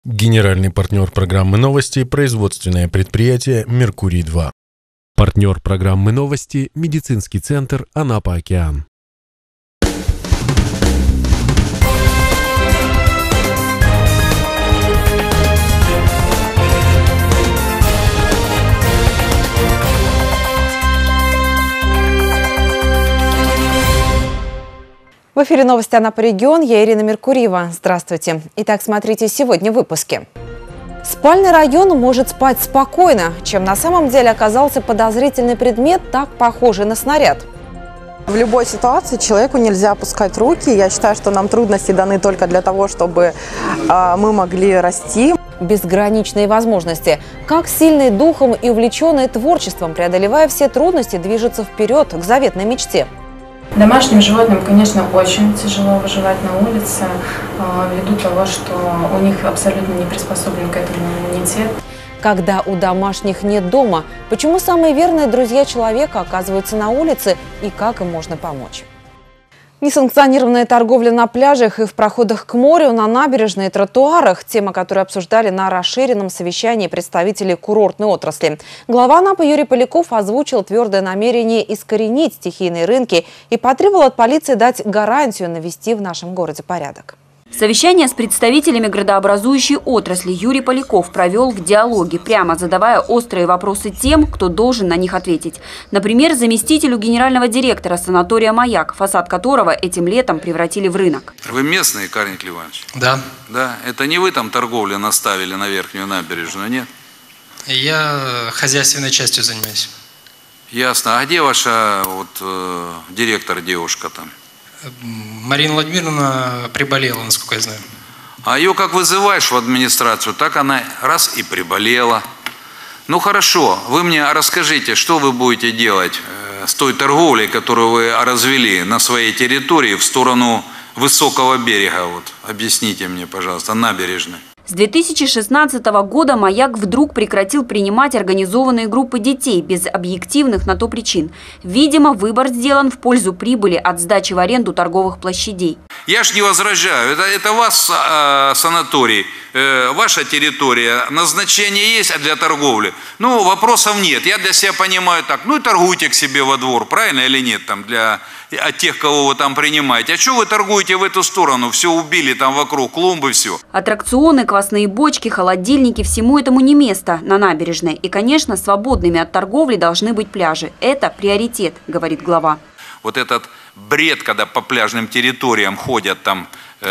Генеральный партнер программы «Новости» – производственное предприятие «Меркурий-2». Партнер программы «Новости» – медицинский центр «Анапа-Океан». В эфире новости Анапа-Регион. Я Ирина Меркурьева. Здравствуйте. Итак, смотрите сегодня в выпуске. Спальный район может спать спокойно, чем на самом деле оказался подозрительный предмет, так похожий на снаряд. В любой ситуации человеку нельзя опускать руки. Я считаю, что нам трудности даны только для того, чтобы мы могли расти. Безграничные возможности. Как сильный духом и увлеченный творчеством, преодолевая все трудности, движется вперед к заветной мечте. Домашним животным, конечно, очень тяжело выживать на улице, ввиду того, что у них абсолютно не приспособлен к этому иммунитет. Когда у домашних нет дома, почему самые верные друзья человека оказываются на улице и как им можно помочь? Несанкционированная торговля на пляжах и в проходах к морю, на набережной и тротуарах – тема, которую обсуждали на расширенном совещании представителей курортной отрасли. Глава Анапы Юрий Поляков озвучил твердое намерение искоренить стихийные рынки и потребовал от полиции дать гарантию навести в нашем городе порядок. Совещание с представителями градообразующей отрасли Юрий Поляков провел в диалоге, прямо задавая острые вопросы тем, кто должен на них ответить. Например, заместителю генерального директора санатория «Маяк», фасад которого этим летом превратили в рынок. Вы местный, Карл Иванович? Да. Да. Это не вы там торговлю наставили на верхнюю набережную, нет? Я хозяйственной частью занимаюсь. Ясно. А где ваша директор, девушка там? Марина Владимировна приболела, насколько я знаю. А ее как вызываешь в администрацию, так она раз и приболела. Ну хорошо, вы мне расскажите, что вы будете делать с той торговлей, которую вы развели на своей территории в сторону высокого берега. Объясните мне, пожалуйста, набережной. С 2016 года «Маяк» вдруг прекратил принимать организованные группы детей без объективных на то причин. Видимо, выбор сделан в пользу прибыли от сдачи в аренду торговых площадей. Я ж не возражаю. Это вас санаторий, ваша территория, назначение есть для торговли. Ну, вопросов нет. Я для себя понимаю так. Ну и торгуйте к себе во двор, правильно или нет, там от тех, кого вы там принимаете. А что вы торгуете в эту сторону? Все убили там вокруг, клумбы, все. Аттракционы, квасные бочки, холодильники – всему этому не место на набережной. И, конечно, свободными от торговли должны быть пляжи. Это приоритет, говорит глава. Вот этот бред, когда по пляжным территориям ходят там,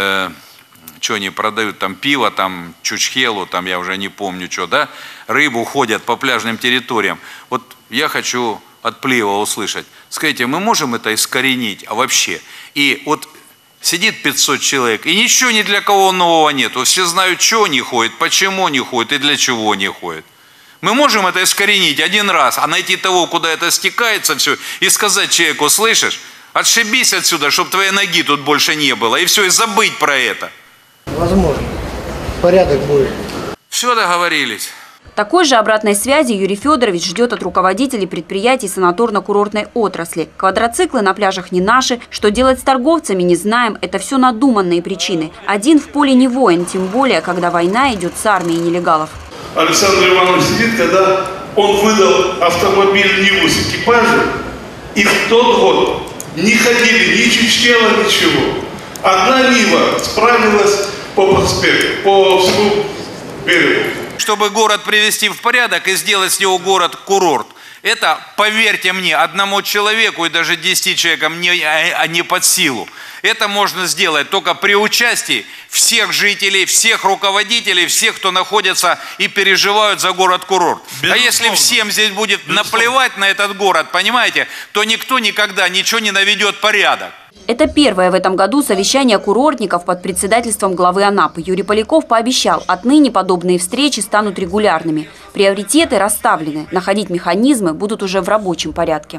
что они продают, там пиво, там чучхелу, там я уже не помню что, да, рыбу ходят по пляжным территориям. Вот я хочу от Плиева услышать. Скажите, мы можем это искоренить, а вообще? И вот сидит 500 человек, и ничего ни для кого нового нет. Все знают, что они ходят, почему они ходят и для чего они ходят. Мы можем это искоренить один раз, а найти того, куда это стекается все, и сказать человеку, слышишь, отшибись отсюда, чтобы твоей ноги тут больше не было, и все, и забыть про это. Возможно. Порядок будет. Все, договорились. Такой же обратной связи Юрий Федорович ждет от руководителей предприятий санаторно-курортной отрасли. Квадроциклы на пляжах не наши, что делать с торговцами не знаем. Это все надуманные причины. Один в поле не воин, тем более, когда война идет с армией нелегалов. Александр Иванович сидит, когда он выдал автомобиль «Ниву» с экипажем, и в тот год не ходили ни чучхела, ничего. Одна «Нива» справилась по проспекту, по всему берегу. Чтобы город привести в порядок и сделать с него город-курорт, это, поверьте мне, одному человеку и даже 10 человекам не под силу. Это можно сделать только при участии всех жителей, всех руководителей, всех, кто находится и переживают за город-курорт. А если всем здесь будет наплевать на этот город, понимаете, то никто никогда ничего не наведет порядок. Это первое в этом году совещание курортников под председательством главы Анапы. Юрий Поляков пообещал, отныне подобные встречи станут регулярными. Приоритеты расставлены, находить механизмы будут уже в рабочем порядке.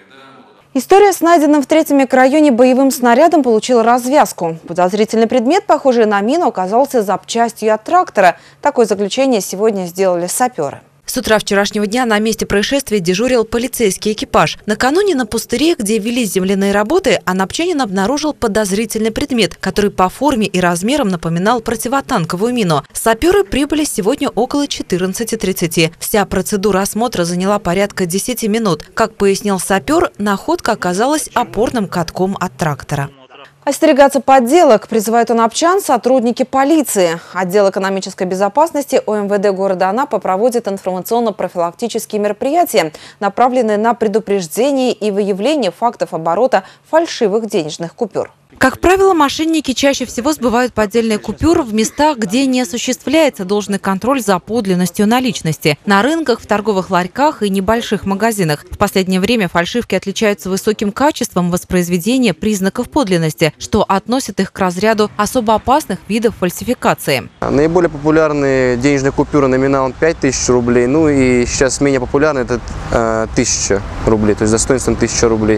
История с найденным в Третьем микрорайоне боевым снарядом получила развязку. Подозрительный предмет, похожий на мину, оказался запчастью от трактора. Такое заключение сегодня сделали саперы. С утра вчерашнего дня на месте происшествия дежурил полицейский экипаж. Накануне на пустыре, где велись земляные работы, анапчанин обнаружил подозрительный предмет, который по форме и размерам напоминал противотанковую мину. Саперы прибыли сегодня около 14:30. Вся процедура осмотра заняла порядка 10 минут. Как пояснил сапер, находка оказалась опорным катком от трактора. Остерегаться подделок призывают анапчан сотрудники полиции. Отдел экономической безопасности ОМВД города Анапа проводит информационно-профилактические мероприятия, направленные на предупреждение и выявление фактов оборота фальшивых денежных купюр. Как правило, мошенники чаще всего сбывают поддельные купюры в местах, где не осуществляется должный контроль за подлинностью наличности. На рынках, в торговых ларьках и небольших магазинах. В последнее время фальшивки отличаются высоким качеством воспроизведения признаков подлинности, что относит их к разряду особо опасных видов фальсификации. Наиболее популярные денежные купюры номиналом 5000 рублей. Ну и сейчас менее популярны это 1000 рублей, то есть достоинством 1000 рублей.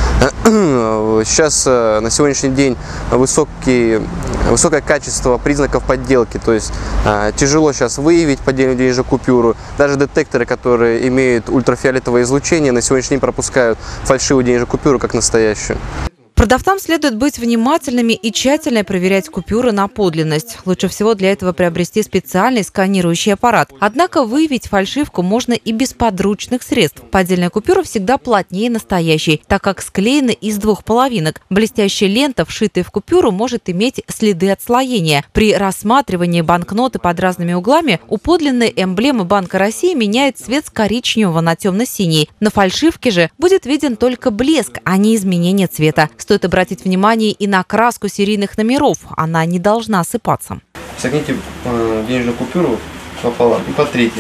Сейчас на сегодняшний день высокое качество признаков подделки, то есть тяжело сейчас выявить поддельную денежную купюру. Даже детекторы, которые имеют ультрафиолетовое излучение, на сегодняшний день пропускают фальшивую денежную купюру как настоящую. Продавцам следует быть внимательными и тщательно проверять купюры на подлинность. Лучше всего для этого приобрести специальный сканирующий аппарат. Однако выявить фальшивку можно и без подручных средств. Поддельная купюра всегда плотнее настоящей, так как склеена из двух половинок. Блестящая лента, вшитая в купюру, может иметь следы отслоения. При рассматривании банкноты под разными углами у подлинной эмблемы Банка России меняет цвет с коричневого на темно-синий. На фальшивке же будет виден только блеск, а не изменение цвета. Стоит обратить внимание и на краску серийных номеров. Она не должна осыпаться. Согните денежную купюру пополам и потрите.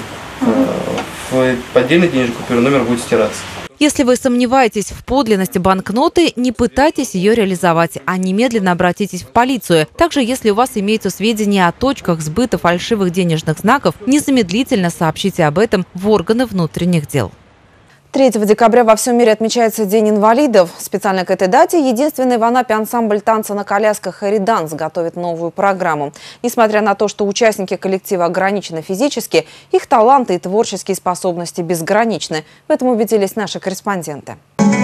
В поддельной денежной купюре номер будет стираться. Если вы сомневаетесь в подлинности банкноты, не пытайтесь ее реализовать, а немедленно обратитесь в полицию. Также, если у вас имеются сведения о точках сбыта фальшивых денежных знаков, незамедлительно сообщите об этом в органы внутренних дел. 3 декабря во всем мире отмечается День инвалидов. Специально к этой дате единственный в Анапе ансамбль танца на колясках «Эриданс» готовит новую программу. Несмотря на то, что участники коллектива ограничены физически, их таланты и творческие способности безграничны. В этом убедились наши корреспонденты.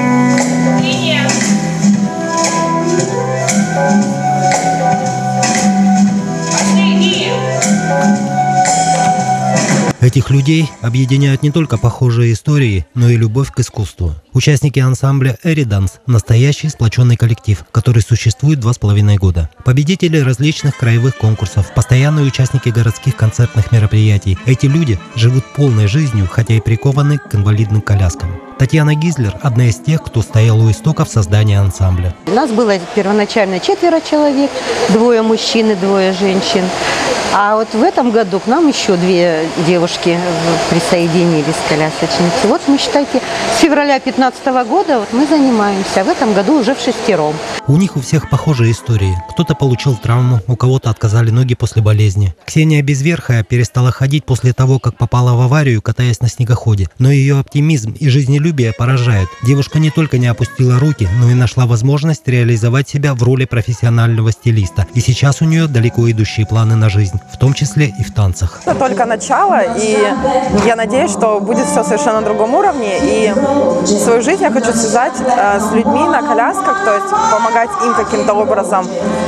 Этих людей объединяют не только похожие истории, но и любовь к искусству. Участники ансамбля «Эриданс» – настоящий сплоченный коллектив, который существует 2,5 года. Победители различных краевых конкурсов, постоянные участники городских концертных мероприятий. Эти люди живут полной жизнью, хотя и прикованы к инвалидным коляскам. Татьяна Гизлер – одна из тех, кто стоял у истоков создания ансамбля. У нас было первоначально 4 человек, 2 мужчин и 2 женщин. А вот в этом году к нам еще 2 девушки присоединились, колясочницы. Вот мы, считайте, с февраля 2015 года вот мы занимаемся, а в этом году уже в 6. У них у всех похожие истории. Кто-то получил травму, у кого-то отказали ноги после болезни. Ксения Безверхая перестала ходить после того, как попала в аварию, катаясь на снегоходе. Но ее оптимизм и жизнелюбие поражают. Девушка не только не опустила руки, но и нашла возможность реализовать себя в роли профессионального стилиста. И сейчас у нее далеко идущие планы на жизнь, в том числе и в танцах. Это только начало, и я надеюсь, что будет все совершенно на другом уровне. И свою жизнь я хочу связать с людьми на колясках, то есть помогать им каким-то образом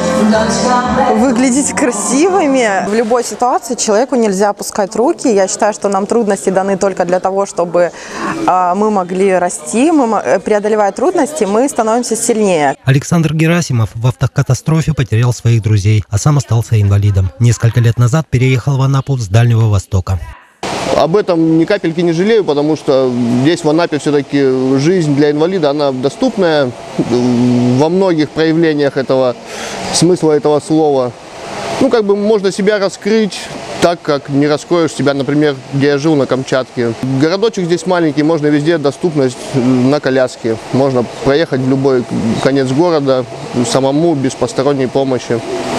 выглядеть красивыми. В любой ситуации человеку нельзя опускать руки. Я считаю, что нам трудности даны только для того, чтобы мы могли расти, преодолевая трудности, мы становимся сильнее. Александр Герасимов в автокатастрофе потерял своих друзей, а сам остался инвалидом. Несколько лет назад переехал в Анапу с Дальнего Востока. Об этом ни капельки не жалею, потому что здесь в Анапе все-таки жизнь для инвалида, она доступная во многих проявлениях этого смысла этого слова. Ну, как бы можно себя раскрыть так, как не раскроешь себя, например, где я жил на Камчатке. Городочек здесь маленький, можно везде доступность на коляске. Можно проехать в любой конец города самому, без посторонней помощи.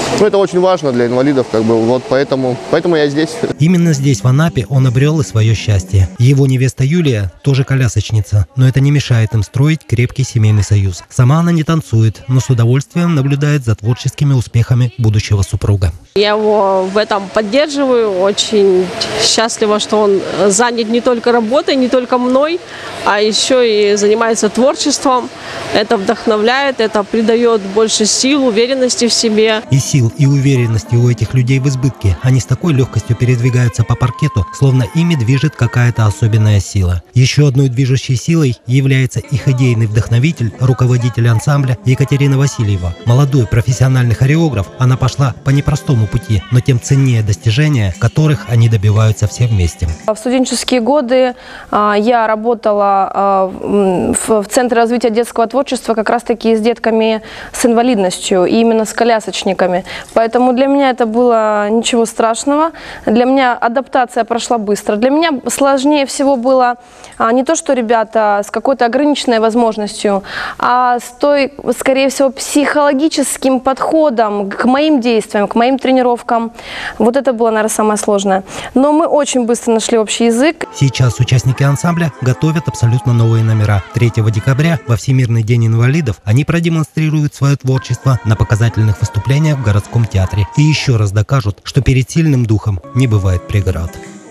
Ну, это очень важно для инвалидов, как бы, вот поэтому я здесь. Именно здесь, в Анапе, он обрел и свое счастье. Его невеста Юлия тоже колясочница, но это не мешает им строить крепкий семейный союз. Сама она не танцует, но с удовольствием наблюдает за творческими успехами будущего супруга. Я его в этом поддерживаю, очень счастлива, что он занят не только работой, не только мной, а еще и занимается творчеством. Это вдохновляет, это придает больше сил, уверенности в себе. И сил, и уверенности у этих людей в избытке. Они с такой легкостью передвигаются по паркету, словно ими движет какая-то особенная сила. Еще одной движущей силой является их идейный вдохновитель, руководитель ансамбля Екатерина Васильева. Молодой профессиональный хореограф, она пошла по непростому пути, но тем ценнее достижения, которых они добиваются все вместе. В студенческие годы я работала в Центре развития детского творчества как раз-таки с детками с инвалидностью, и именно с колясочниками. Поэтому для меня это было ничего страшного. Для меня адаптация прошла быстро. Для меня сложнее всего было не то, что ребята с какой-то ограниченной возможностью, а с той, скорее всего, психологическим подходом к моим действиям, к моим тренировкам. Вот это было, наверное, самое сложное. Но мы очень быстро нашли общий язык. Сейчас участники ансамбля готовят абсолютно новые номера. 3 декабря, во Всемирный день инвалидов, они продемонстрируют свое творчество на показательных выступлениях в городском театре. И еще раз докажут, что перед сильным духом не бывает преград.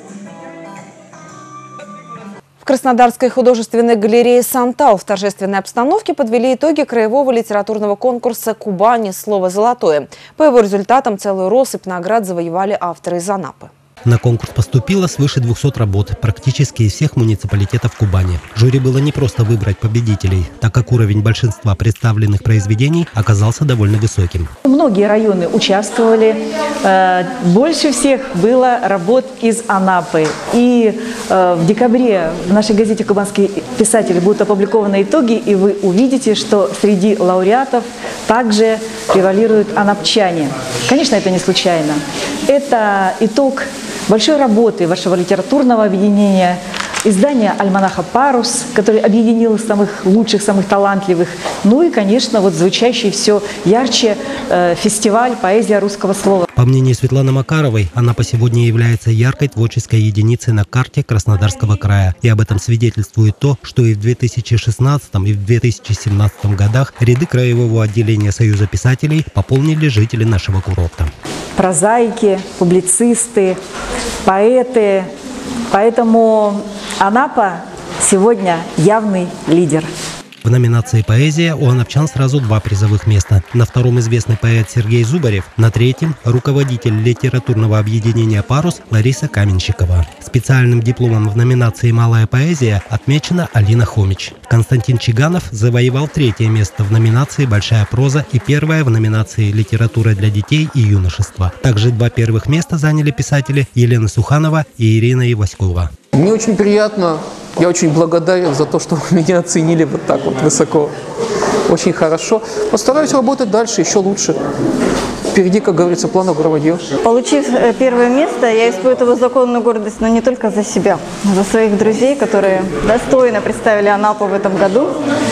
В Краснодарской художественной галерее «Сантал» в торжественной обстановке подвели итоги краевого литературного конкурса «Кубани. Слово золотое». По его результатам целую россыпь наград завоевали авторы из Анапы. На конкурс поступило свыше 200 работ, практически из всех муниципалитетов Кубани. Жюри было не просто выбрать победителей, так как уровень большинства представленных произведений оказался довольно высоким. Многие районы участвовали. Больше всех было работ из Анапы. И в декабре в нашей газете «Кубанские писатели» будут опубликованы итоги, и вы увидите, что среди лауреатов также превалируют анапчане. Конечно, это не случайно. Это итог большой работы вашего литературного объединения, издания альманаха «Парус», который объединил самых лучших, самых талантливых. Ну и, конечно, вот звучащий все ярче фестиваль «Поэзия русского слова». По мнению Светланы Макаровой, Анапа сегодня является яркой творческой единицей на карте Краснодарского края. И об этом свидетельствует то, что и в 2016 и в 2017 годах ряды краевого отделения Союза писателей пополнили жители нашего курорта. Прозаики, публицисты, поэты. Поэтому Анапа сегодня явный лидер. В номинации «Поэзия» у анапчан сразу 2 призовых места. На 2-м известный поэт Сергей Зубарев, на 3-м руководитель литературного объединения «Парус» Лариса Каменщикова. Специальным дипломом в номинации «Малая поэзия» отмечена Алина Хомич. Константин Чиганов завоевал 3-е место в номинации «Большая проза» и 1-е в номинации «Литература для детей и юношества». Также 2 первых места заняли писатели Елена Суханова и Ирина Иваськова. Мне очень приятно, я очень благодарен за то, что вы меня оценили вот так вот высоко. Очень хорошо. Постараюсь работать дальше еще лучше. Впереди, как говорится, план огромных дел. Получив 1-е место, я испытываю законную гордость, но не только за себя, но за своих друзей, которые достойно представили Анапу в этом году.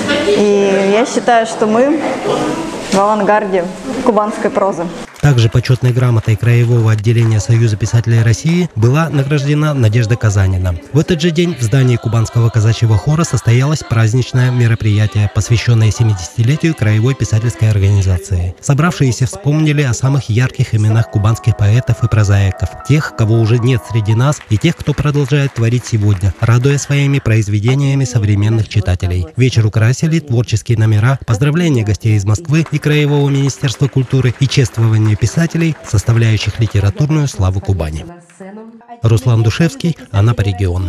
И я считаю, что мы в авангарде кубанской прозы. Также почетной грамотой краевого отделения Союза писателей России была награждена Надежда Казанина. В этот же день в здании Кубанского казачьего хора состоялось праздничное мероприятие, посвященное 70-летию краевой писательской организации. Собравшиеся вспомнили о самых ярких именах кубанских поэтов и прозаиков, тех, кого уже нет среди нас, и тех, кто продолжает творить сегодня, радуя своими произведениями современных читателей. Вечер украсили творческие номера, поздравления гостей из Москвы и Краевого министерства культуры и чествование писателей, составляющих литературную славу Кубани. Руслан Душевский, Анапа регион.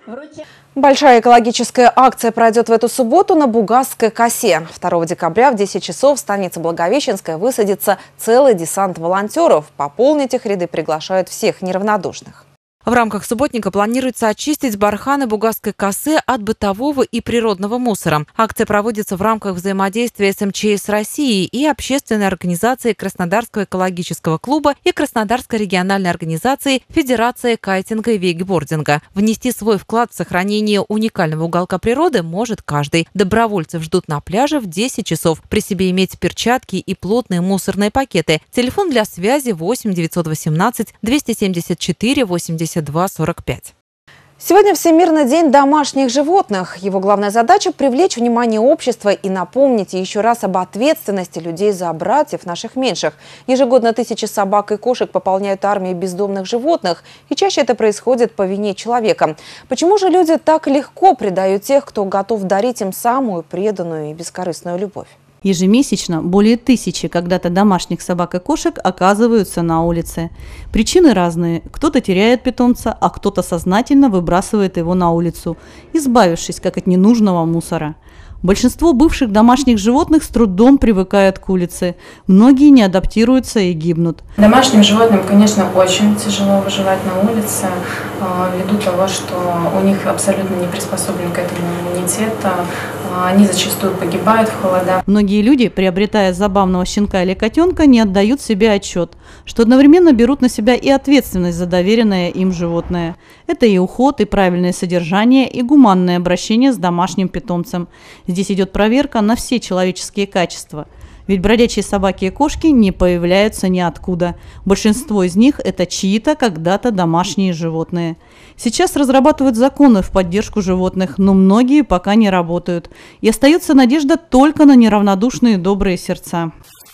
Большая экологическая акция пройдет в эту субботу на Бугасской косе. 2 декабря в 10 часов в станице Благовещенская высадится целый десант волонтеров. Пополнить их ряды приглашают всех неравнодушных. В рамках субботника планируется очистить барханы Бугасской косы от бытового и природного мусора. Акция проводится в рамках взаимодействия с МЧС России и общественной организации Краснодарского экологического клуба и Краснодарской региональной организации Федерация кайтинга и вейкбординга. Внести свой вклад в сохранение уникального уголка природы может каждый. Добровольцев ждут на пляже в 10 часов. При себе иметь перчатки и плотные мусорные пакеты. Телефон для связи 8 918 274 82 45. Сегодня Всемирный день домашних животных. Его главная задача – привлечь внимание общества и напомнить еще раз об ответственности людей за братьев наших меньших. Ежегодно тысячи собак и кошек пополняют армии бездомных животных, и чаще это происходит по вине человека. Почему же люди так легко предают тех, кто готов дарить им самую преданную и бескорыстную любовь? Ежемесячно более 1000 когда-то домашних собак и кошек оказываются на улице. Причины разные. Кто-то теряет питомца, а кто-то сознательно выбрасывает его на улицу, избавившись как от ненужного мусора. Большинство бывших домашних животных с трудом привыкают к улице. Многие не адаптируются и гибнут. Домашним животным, конечно, очень тяжело выживать на улице, ввиду того, что у них абсолютно не приспособлен к этому иммунитет. Они зачастую погибают в холода. Многие люди, приобретая забавного щенка или котенка, не отдают себе отчет, что одновременно берут на себя и ответственность за доверенное им животное. Это и уход, и правильное содержание, и гуманное обращение с домашним питомцем. Здесь идет проверка на все человеческие качества. Ведь бродячие собаки и кошки не появляются ниоткуда. Большинство из них – это чьи-то когда-то домашние животные. Сейчас разрабатывают законы в поддержку животных, но многие пока не работают. И остается надежда только на неравнодушные добрые сердца.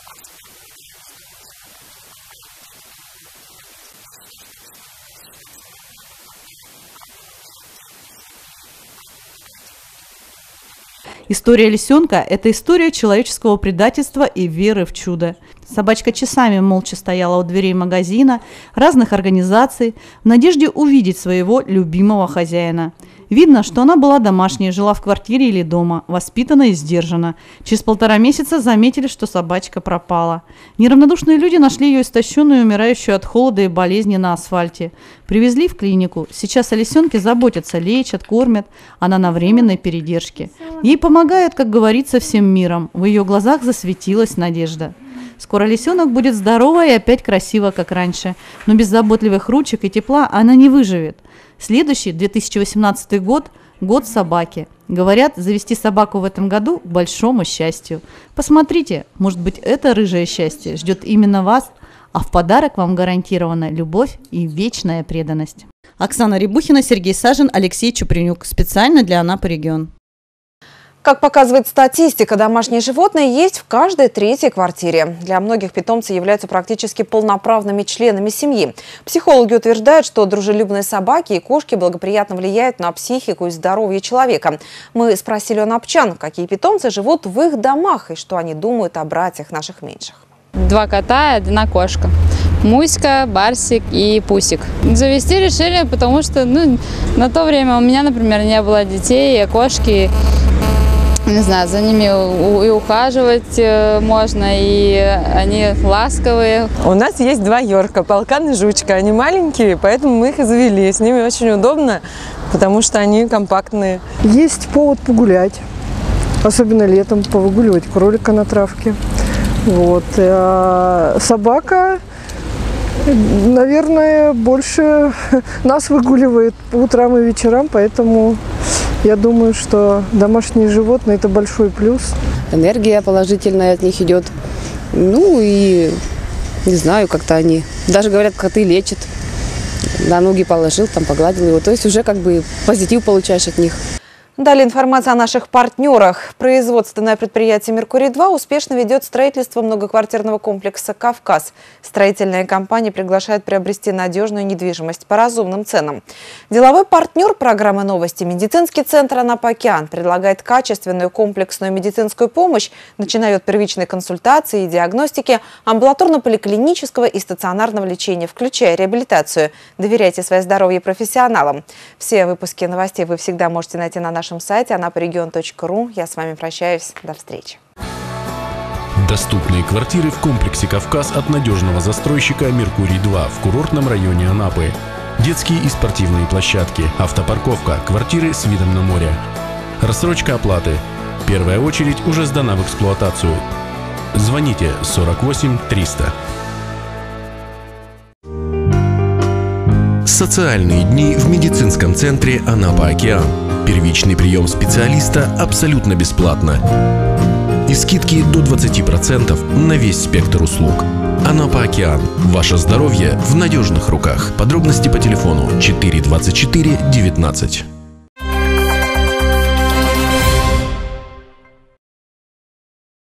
История лисенка – это история человеческого предательства и веры в чудо. Собачка часами молча стояла у дверей магазина, разных организаций, в надежде увидеть своего любимого хозяина. Видно, что она была домашней, жила в квартире или дома, воспитана и сдержана. Через 1,5 месяца заметили, что собачка пропала. Неравнодушные люди нашли ее истощенную и умирающую от холода и болезни на асфальте. Привезли в клинику. Сейчас о лисенке заботятся, лечат, кормят. Она на временной передержке. Ей помогают, как говорится, всем миром. В ее глазах засветилась надежда. Скоро лисенок будет здорова и опять красива, как раньше. Но без заботливых ручек и тепла она не выживет. Следующий, 2018 год – год собаки. Говорят, завести собаку в этом году к большому счастью. Посмотрите, может быть, это рыжее счастье ждет именно вас, а в подарок вам гарантирована любовь и вечная преданность. Оксана Рябухина, Сергей Сажин, Алексей Чупринюк. Специально для Анапы регион. Как показывает статистика, домашние животные есть в каждой 3-й квартире. Для многих питомцы являются практически полноправными членами семьи. Психологи утверждают, что дружелюбные собаки и кошки благоприятно влияют на психику и здоровье человека. Мы спросили у анапчан, какие питомцы живут в их домах и что они думают о братьях наших меньших. 2 кота и 1 кошка. Муська, Барсик и Пусик. Завести решили, потому что на то время у меня, например, не было детей, и кошки... Не знаю, за ними и ухаживать можно, и они ласковые. У нас есть 2 Йорка, полкан и жучка. Они маленькие, поэтому мы их и завели. С ними очень удобно, потому что они компактные. Есть повод погулять, особенно летом, повыгуливать кролика на травке. Вот. А собака, наверное, больше нас выгуливает по утрам и вечерам, поэтому... Я думаю, что домашние животные – это большой плюс. Энергия положительная от них идет. И не знаю, как-то они. Даже говорят, коты лечат. На ноги положил, там погладил его. То есть уже как бы позитив получаешь от них. Далее информация о наших партнерах. Производственное предприятие «Меркурий-2» успешно ведет строительство многоквартирного комплекса «Кавказ». Строительная компания приглашает приобрести надежную недвижимость по разумным ценам. Деловой партнер программы «Новости» медицинский центр «Анапа-Океан» предлагает качественную комплексную медицинскую помощь, начиная от первичной консультации и диагностики, амбулаторно-поликлинического и стационарного лечения, включая реабилитацию. Доверяйте свое здоровье профессионалам. Все выпуски новостей вы всегда можете найти на нашем сайте anaparegion.ru. Я с вами прощаюсь. До встречи. Доступные квартиры в комплексе «Кавказ» от надежного застройщика «Меркурий-2» в курортном районе Анапы. детские и спортивные площадки, автопарковка, квартиры с видом на море. Рассрочка оплаты. Первая очередь уже сдана в эксплуатацию. Звоните 48 300. Социальные дни в медицинском центре «Анапа-Океан». Первичный прием специалиста абсолютно бесплатно. И скидки до 20% на весь спектр услуг. «Анапа-Океан». Ваше здоровье в надежных руках. Подробности по телефону 4 24 19.